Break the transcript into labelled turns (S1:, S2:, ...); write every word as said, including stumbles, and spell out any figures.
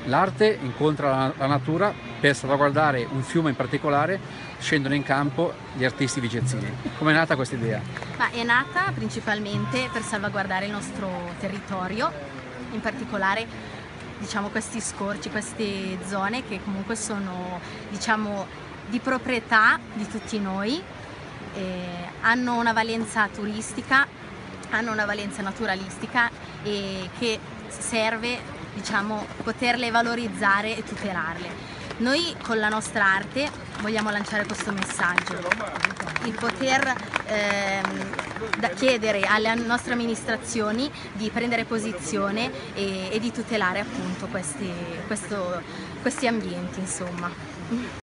S1: L'arte incontra la, la natura per salvaguardare un fiume in particolare, scendono in campo gli artisti vicenzi. Come è nata questa idea?
S2: Ma è nata principalmente per salvaguardare il nostro territorio, in particolare diciamo questi scorci, queste zone che comunque sono diciamo di proprietà di tutti noi, eh, hanno una valenza turistica, hanno una valenza naturalistica e che serve diciamo poterle valorizzare e tutelarle. Noi con la nostra arte vogliamo lanciare questo messaggio, il poter ehm, da chiedere alle nostre amministrazioni di prendere posizione e, e di tutelare appunto questi, questo, questi ambienti, insomma.